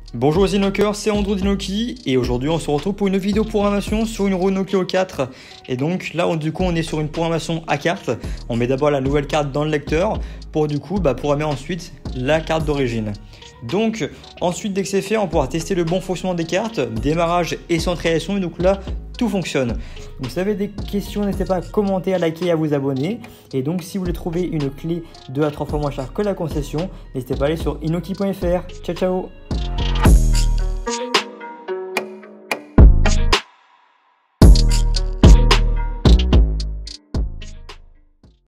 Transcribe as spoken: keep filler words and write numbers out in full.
Bonjour les Inokers, c'est Andrew d'Inoki et aujourd'hui on se retrouve pour une vidéo programmation sur une Renault Clio quatre. Et donc là on, du coup on est sur une programmation à carte. On met d'abord la nouvelle carte dans le lecteur pour du coup bah, programmer ensuite la carte d'origine. Donc ensuite dès que c'est fait on pourra tester le bon fonctionnement des cartes, démarrage et centralisation et donc là tout fonctionne. Donc si vous avez des questions n'hésitez pas à commenter, à liker et à vous abonner. Et donc si vous voulez trouver une clé deux à trois fois moins chère que la concession, n'hésitez pas à aller sur inoki point F R. Ciao ciao.